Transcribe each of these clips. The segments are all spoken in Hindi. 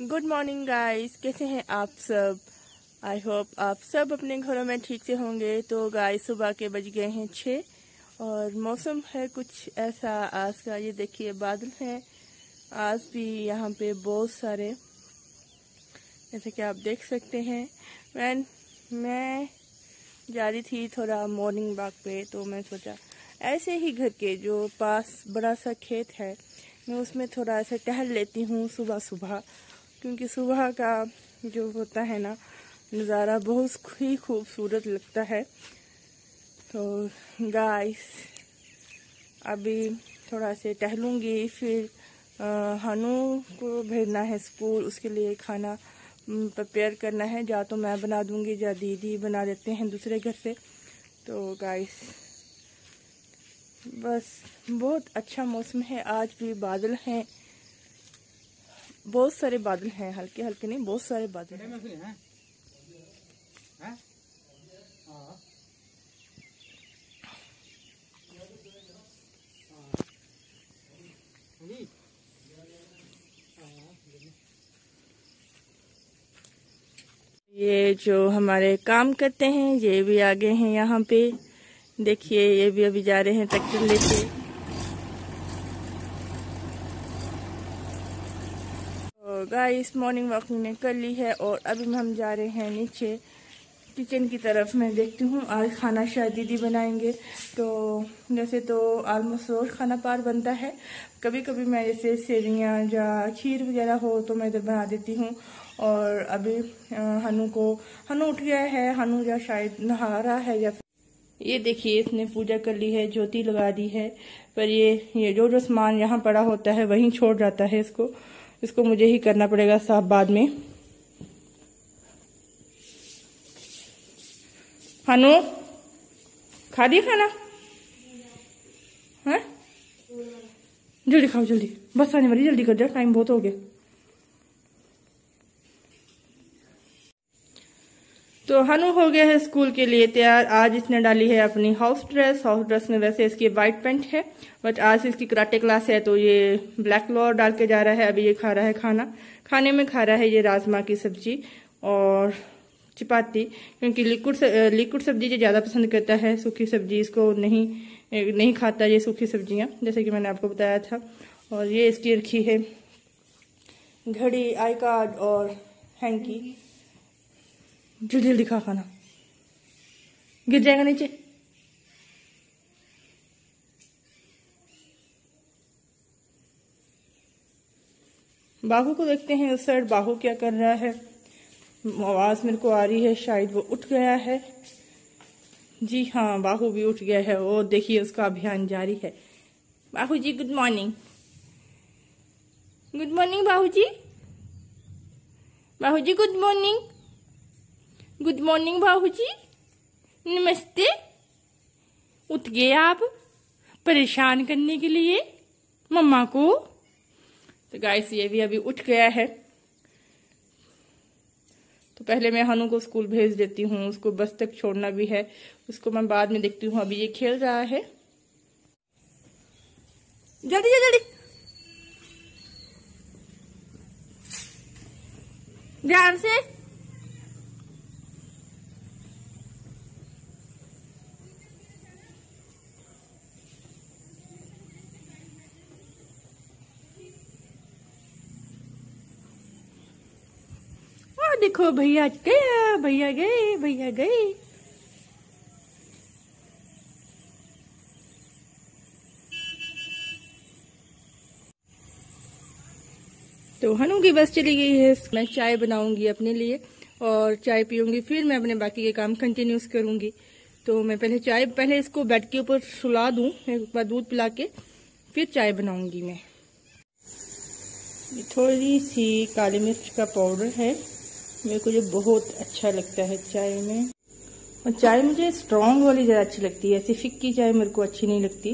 गुड मॉर्निंग गाइस, कैसे हैं आप सब। आई होप आप सब अपने घरों में ठीक से होंगे। तो गाइस सुबह के बज गए हैं 6 और मौसम है कुछ ऐसा आज का। ये देखिए बादल हैं आज भी यहाँ पे बहुत सारे, जैसे कि आप देख सकते हैं। मैं जा रही थी थोड़ा मॉर्निंग वॉक पे, तो मैं सोचा ऐसे ही घर के जो पास बड़ा सा खेत है मैं उसमें थोड़ा ऐसे टहल लेती हूँ सुबह सुबह, क्योंकि सुबह का जो होता है ना नज़ारा बहुत ही खूबसूरत लगता है। तो गाइस अभी थोड़ा से टहलूँगी, फिर हनु को भेजना है स्कूल, उसके लिए खाना प्रिपेयर करना है। या तो मैं बना दूँगी या दीदी बना देते हैं दूसरे घर से। तो गाइस बस बहुत अच्छा मौसम है, आज भी बादल हैं, बहुत सारे बादल हैं, हल्के हल्के नहीं बहुत सारे बादल हैं। ये जो हमारे काम करते हैं ये भी आगे हैं यहाँ पे, देखिए ये भी अभी जा रहे हैं ट्रैक्टर लेके। तो गाइस मॉर्निंग वॉक मैंने कर ली है और अभी हम जा रहे हैं नीचे किचन की तरफ। मैं देखती हूँ आज खाना शायद दीदी बनाएंगे। तो जैसे तो ऑलमोस्ट रोज खाना पार बनता है, कभी कभी मैं जैसे सेवियाँ या खीर वगैरह हो तो मैं इधर बना देती हूँ। और अभी हनु उठ गया है, हनु या शायद नहा रहा है या ये देखिए इसने पूजा कर ली है, ज्योति लगा दी है। पर ये जो सामान यहाँ पड़ा होता है वहीं छोड़ जाता है, इसको मुझे ही करना पड़ेगा साफ बाद में। हनु खा दिया खाना है? जल्दी खाओ जल्दी, बस आने वाली, जल्दी कर जाओ, टाइम बहुत हो गया। तो हनु हो गया है स्कूल के लिए तैयार। आज इसने डाली है अपनी हाउस ड्रेस में वैसे इसकी वाइट पैंट है, बट आज इसकी कराटे क्लास है तो ये ब्लैक क्लॉथ डाल के जा रहा है। अभी ये खा रहा है खाने में खा रहा है ये राजमा की सब्जी और चपाती, क्योंकि लिक्विड सब्जी ये ज़्यादा पसंद करता है, सूखी सब्जी इसको नहीं खाता ये सूखी सब्जियां, जैसे कि मैंने आपको बताया था। और ये इसकी रखी है घड़ी, आई कार्ड और हैंकी। जल्दी जल्दी खा खाना, गिर जाएगा नीचे। बाहू को देखते हैं उस साइड, बाहू क्या कर रहा है। आवाज मेरे को आ रही है, शायद वो उठ गया है। जी हाँ, बाहू भी उठ गया है और देखिए उसका अभियान जारी है। Bahu ji good morning, good morning Bahu ji, Bahu ji good morning, good morning Bahu ji, नमस्ते। उठ गए आप परेशान करने के लिए मम्मा को। तो गाइस ये भी अभी उठ गया है। तो पहले मैं हनु को स्कूल भेज देती हूँ, उसको बस तक छोड़ना भी है, उसको मैं बाद में देखती हूँ। अभी ये खेल रहा है, जल्दी जल्दी ध्यान से। देखो भैया गया, भैया गए, भैया गए। तो हनु की बस चली गई है। मैं चाय बनाऊंगी अपने लिए और चाय पीऊंगी, फिर मैं अपने बाकी के काम कंटिन्यूस करूंगी। तो मैं पहले इसको बेड के ऊपर सुला दूं, एक बार दूध पिला के फिर चाय बनाऊंगी मैं। थोड़ी सी काली मिर्च का पाउडर है, मेरे को ये बहुत अच्छा लगता है चाय में। और चाय मुझे स्ट्रॉन्ग वाली ज़्यादा अच्छी लगती है, ऐसी फिक्की चाय मेरे को अच्छी नहीं लगती।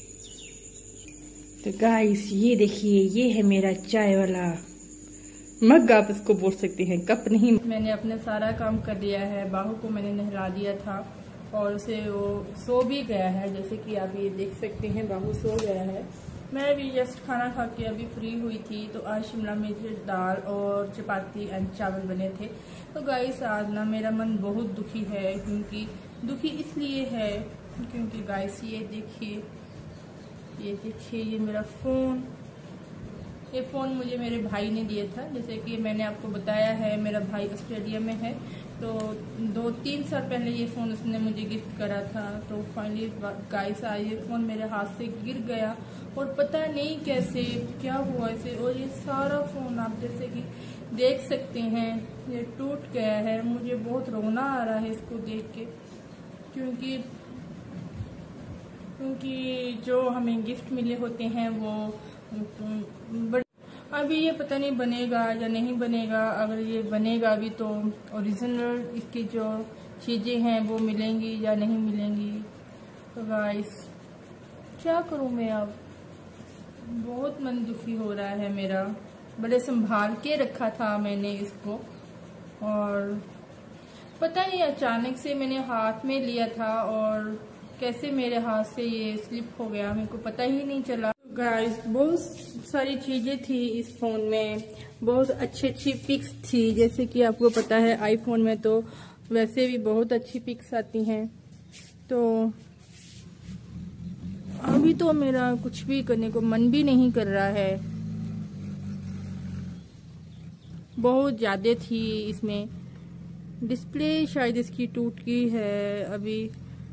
तो गाइस ये देखिए, ये है मेरा चाय वाला मग, आप इसको बोल सकते हैं, कप नहीं। मैंने अपने सारा काम कर लिया है, बाहू को मैंने नहला दिया था और उसे वो सो भी गया है, जैसे कि आप ये देख सकते हैं बाहू सो गया है। मैं भी जस्ट खाना खा के अभी फ्री हुई थी। तो आज शिमला मिर्च दाल और चपाती एंड चावल बने थे। तो गाइस आज ना मेरा मन बहुत दुखी है, क्योंकि दुखी इसलिए है क्योंकि गाइस ये देखिए ये मेरा फ़ोन, ये फ़ोन मुझे मेरे भाई ने दिया था। जैसे कि मैंने आपको बताया है, मेरा भाई ऑस्ट्रेलिया में है, तो 2-3 साल पहले ये फ़ोन उसने मुझे गिफ्ट करा था। तो फाइनली गाइस आज ये फ़ोन मेरे हाथ से गिर गया और पता नहीं कैसे क्या हुआ इसे। और ये सारा फ़ोन आप जैसे कि देख सकते हैं ये टूट गया है। मुझे बहुत रोना आ रहा है इसको देख के, क्योंकि जो हमें गिफ्ट मिले होते हैं वो अभी ये पता नहीं बनेगा या नहीं बनेगा। अगर ये बनेगा भी तो ओरिजिनल इसकी जो चीज़ें हैं वो मिलेंगी या नहीं मिलेंगी। तो गाइस क्या करूँ मैं अब, बहुत मन दुखी हो रहा है मेरा। बड़े संभाल के रखा था मैंने इसको और पता नहीं अचानक से मैंने हाथ में लिया था और कैसे मेरे हाथ से ये स्लिप हो गया, मेरे को पता ही नहीं चला। गाइस बहुत सारी चीज़ें थी इस फ़ोन में, बहुत अच्छी पिक्स थी। जैसे कि आपको पता है आईफोन में तो वैसे भी बहुत अच्छी पिक्स आती हैं। तो अभी तो मेरा कुछ भी करने को मन भी नहीं कर रहा है। बहुत ज़्यादा थी इसमें, डिस्प्ले शायद इसकी टूट गई है। अभी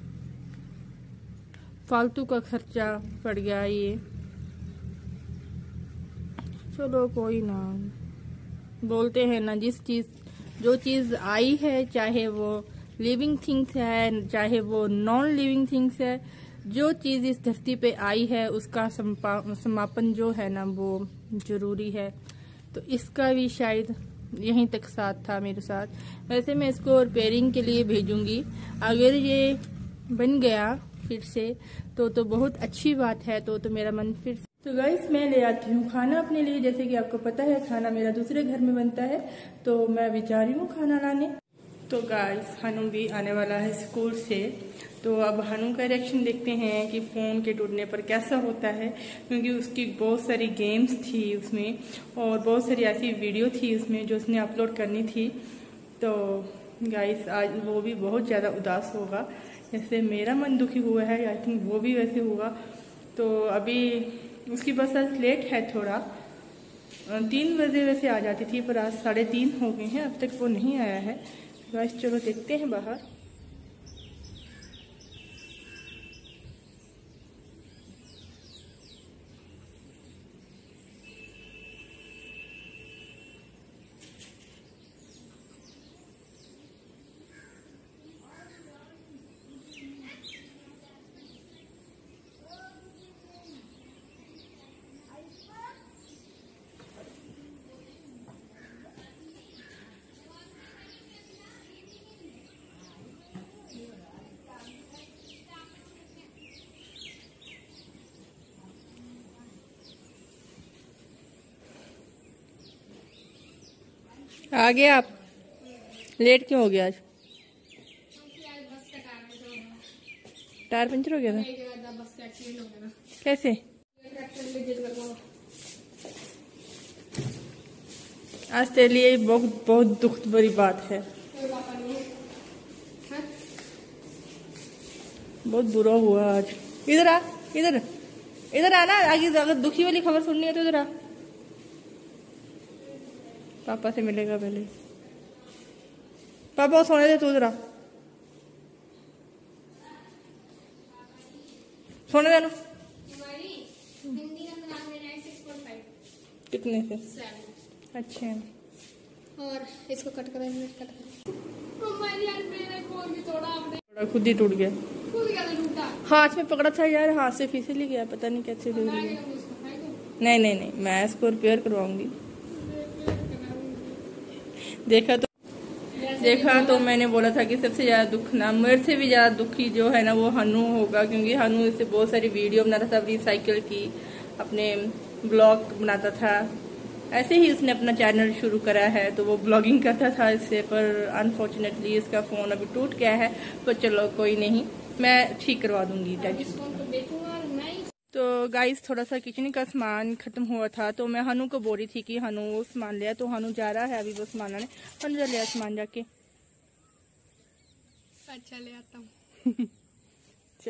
फालतू का खर्चा पड़ गया ये। चलो कोई ना, बोलते हैं ना जो चीज़ आई है, चाहे वो लिविंग थिंग्स है चाहे वो नॉन लिविंग थिंग्स है, जो चीज़ इस धरती पे आई है उसका समापन जो है ना वो जरूरी है। तो इसका भी शायद यहीं तक साथ था मेरे साथ। वैसे मैं इसको रिपेयरिंग के लिए भेजूंगी। अगर ये बन गया फिर से तो बहुत अच्छी बात है। तो मेरा मन फिर से। तो गाइस मैं ले आती हूँ खाना अपने लिए। जैसे कि आपको पता है खाना मेरा दूसरे घर में बनता है, तो मैं भी जा रही हूँ खाना लाने। तो गाइस हनु भी आने वाला है स्कूल से, तो अब हनु का रिएक्शन देखते हैं कि फ़ोन के टूटने पर कैसा होता है। क्योंकि उसकी बहुत सारी गेम्स थी उसमें और बहुत सारी ऐसी वीडियो थी उसमें जो उसने अपलोड करनी थी। तो गाइस आज वो भी बहुत ज़्यादा उदास होगा, जैसे मेरा मन दुखी हुआ है, आई थिंक वो भी वैसे होगा। तो अभी उसकी बस आज लेट है थोड़ा, 3 बजे वैसे आ जाती थी, पर आज 3:30 हो गए हैं, अब तक वो नहीं आया है। गाइस चलो देखते हैं बाहर। आ गए आप? लेट क्यों हो गया आज? टायर पंचर हो गया था? कैसे? आज तेरे लिए बहुत बहुत दुख भरी बात है, बहुत बुरा हुआ आज। इधर आ, इधर आना। आगे अगर दुखी वाली खबर सुननी है तो इधर आ, पापा से मिलेगा पहले। पापा को सोने दे, तू इधर आ, सोने देना। कितने से? अच्छा, और इसको कट कर खुद ही टूट गया। टूटा हाथ में पकड़ा था यार, हाथ से फिसल गया, पता नहीं कैसे टूट गया। नहीं, मैं इसको रिपेयर करवाऊंगी। देखा तो मैंने बोला था कि सबसे ज़्यादा दुख ना, मेरे से भी ज़्यादा दुखी जो है ना वो हनु होगा, क्योंकि हनु इससे बहुत सारी वीडियो बनाता था अपनी साइकिल की, अपने ब्लॉग बनाता था। ऐसे ही उसने अपना चैनल शुरू करा है, तो वो ब्लॉगिंग करता था इससे। पर अनफॉर्चुनेटली इसका फ़ोन अभी टूट गया है, पर चलो कोई नहीं, मैं ठीक करवा दूंगी टेंशन। तो गाइस थोड़ा सा किचन का सामान खत्म हुआ था, तो मैं हनु को बोल रही थी कि हनु वो सामान लिया, तो हनु जा रहा है अभी वो सामान लाने। हनु जा लिया सामान जाके। अच्छा ले आता हूँ। चल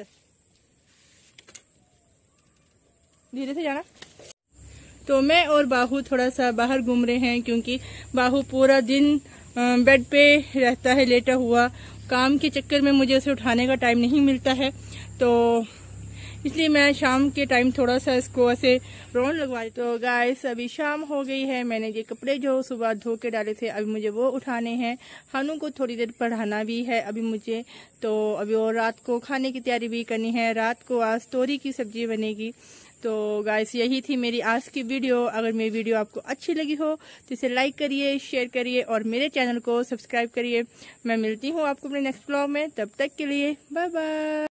धीरे से जाना। तो मैं और बाहू थोड़ा सा बाहर घूम रहे हैं, क्योंकि बाहू पूरा दिन बेड पे रहता है लेटा हुआ। काम के चक्कर में मुझे उसे उठाने का टाइम नहीं मिलता है, तो इसलिए मैं शाम के टाइम थोड़ा सा इसको ऐसे रोन लगवाई। तो गाइस अभी शाम हो गई है। मैंने ये कपड़े जो सुबह धो के डाले थे अभी मुझे वो उठाने हैं। हनु को थोड़ी देर पढ़ाना भी है अभी मुझे, तो अभी और रात को खाने की तैयारी भी करनी है। रात को आज तोरी की सब्जी बनेगी। तो गाइस यही थी मेरी आज की वीडियो। अगर मेरी वीडियो आपको अच्छी लगी हो तो इसे लाइक करिए, शेयर करिए और मेरे चैनल को सब्सक्राइब करिए। मैं मिलती हूँ आपको अपने नेक्स्ट ब्लॉग में, तब तक के लिए बाय बाय।